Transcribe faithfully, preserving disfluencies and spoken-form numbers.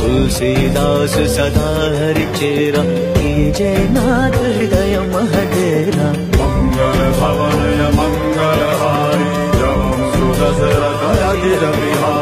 तुलसीदास सदा हरि चेरा, कीजे नाथ हृदय महडेरा। मंगल भवन मंगल हारी, जपम सुदशरथ अजिर बिहारी।